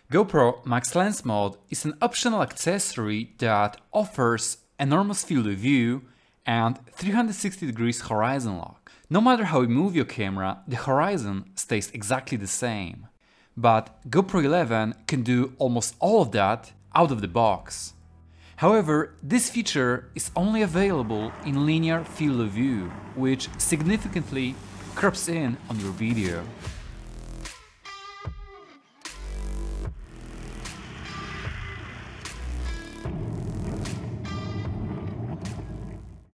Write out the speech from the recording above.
GoPro MAX Lens Mod is an optional accessory that offers enormous field of view and 360 degrees horizon lock. No matter how you move your camera, the horizon stays exactly the same. But GoPro 11 can do almost all of that out of the box. However, this feature is only available in linear field of view, which significantly crops in on your video.